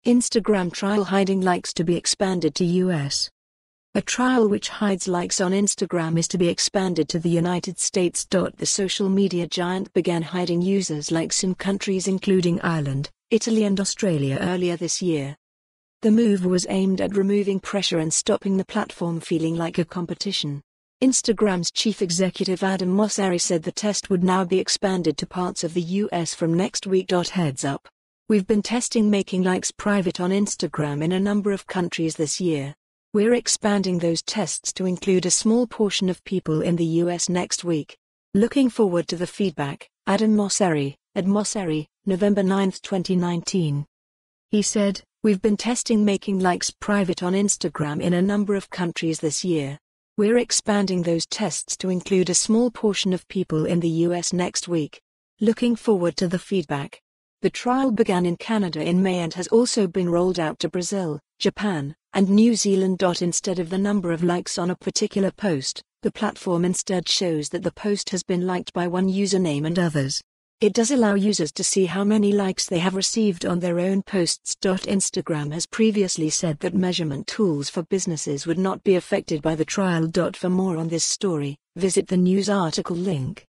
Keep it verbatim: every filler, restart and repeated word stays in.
Instagram trial hiding likes to be expanded to U S. A trial which hides likes on Instagram is to be expanded to the United States. The social media giant began hiding users' likes in countries including Ireland, Italy and Australia earlier this year. The move was aimed at removing pressure and stopping the platform feeling like a competition. Instagram's chief executive Adam Mosseri said the test would now be expanded to parts of the U S from next week. Heads up. We've been testing making likes private on Instagram in a number of countries this year. We're expanding those tests to include a small portion of people in the U S next week. Looking forward to the feedback, Adam Mosseri, at Mosseri, November ninth twenty nineteen. He said, "We've been testing making likes private on Instagram in a number of countries this year. We're expanding those tests to include a small portion of people in the U S next week. Looking forward to the feedback." The trial began in Canada in May and has also been rolled out to Brazil, Japan, and New Zealand. Instead of the number of likes on a particular post, the platform instead shows that the post has been liked by one username and others. It does allow users to see how many likes they have received on their own posts. Instagram has previously said that measurement tools for businesses would not be affected by the trial. For more on this story, visit the news article link.